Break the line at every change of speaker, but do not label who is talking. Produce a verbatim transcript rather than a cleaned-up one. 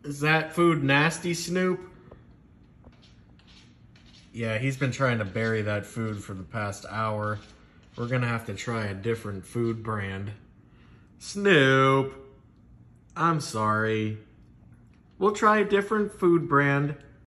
Is that food nasty, Snoop? Yeah, he's been trying to bury that food for the past hour. We're gonna have to try a different food brand. Snoop, I'm sorry. We'll try a different food brand.